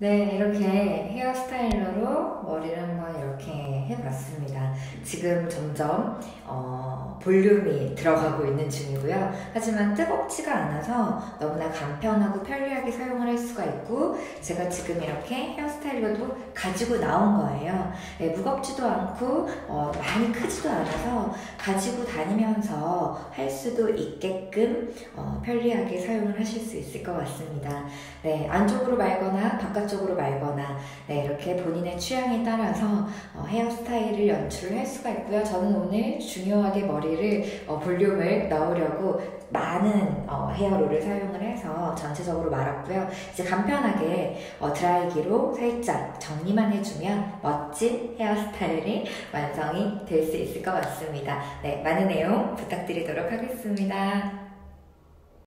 네, 이렇게 헤어스타일러로 머리를 한번 이렇게 해봤습니다. 지금 점점 볼륨이 들어가고 있는 중이고요. 하지만 뜨겁지가 않아서 너무나 간편하고 편리하게 사용을 할 수가 있고, 제가 지금 이렇게 헤어스타일러도 가지고 나온 거예요. 네, 무겁지도 않고 많이 크지도 않아서 가지고 다니면서 할 수도 있게끔 편리하게 사용을 하실 수 있을 것 같습니다. 네, 안쪽으로 말거나 바깥쪽으로 말거나, 네, 이렇게 본인의 취향에 따라서 헤어스타일을 연출을 할 수가 있고요. 저는 오늘 중요하게 머리를 볼륨을 넣으려고 많은 헤어롤을 사용을 해서 전체적으로 말았고요. 이제 간편하게 드라이기로 살짝 정리만 해주면 멋진 헤어스타일이 완성이 될 수 있을 것 같습니다. 네, 많은 내용 부탁드리도록 하겠습니다.